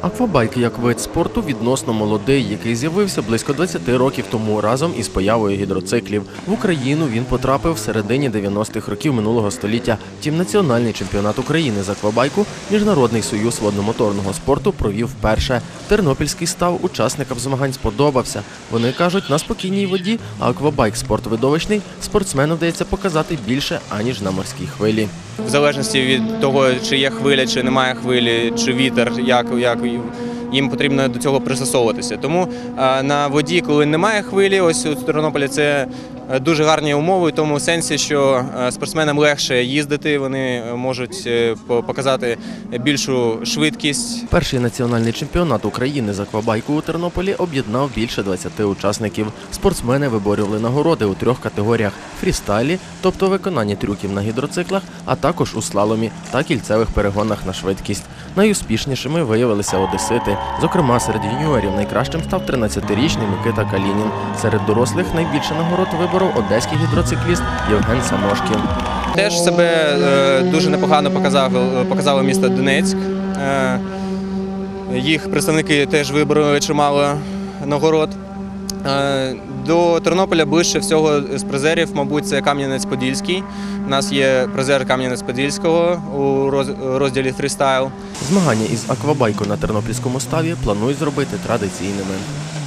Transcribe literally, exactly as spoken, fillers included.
Аквабайк як вид спорту відносно молодий, який з'явився близько двадцяти років тому разом із появою гідроциклів. В Україну він потрапив в середині дев'яностих років минулого століття. Втім, національний чемпіонат України з аквабайку Міжнародний союз водномоторного спорту провів вперше. Тернопільський став учасникам змагань сподобався. Вони кажуть, на спокійній воді, а аквабайк – спорт видовищний, спортсмену вдається показати більше, аніж на морській хвилі. В залежності від того, чи є хвиля, чи немає хвилі, чи вітер, як, як їм потрібно до цього пристосовуватися. Тому на воді, коли немає хвилі, ось у Тернополі це дуже гарні умови, в тому сенсі, що спортсменам легше їздити, вони можуть показати більшу швидкість. Перший національний чемпіонат України з аквабайку у Тернополі об'єднав більше двадцяти учасників. Спортсмени виборювали нагороди у трьох категоріях – фрістайлі, тобто виконання трюків на гідроциклах, а також у слаломі та кільцевих перегонах на швидкість. Найуспішнішими виявилися одесити. Зокрема, серед юніорів найкращим став тринадцятирічний Микита Калінін. Серед дорослих найбільше нагород виборов одеський гідроцикліст Євген Самошкін. Теж себе дуже непогано показало, показало місто Донецьк. Їх представники теж вибороли чимало нагород. До Тернополя ближче всього з призерів, мабуть, це Кам'янець-Подільський. У нас є призер Кам'янець-Подільського у розділі фрістайл. Змагання із аквабайку на тернопільському ставі планують зробити традиційними.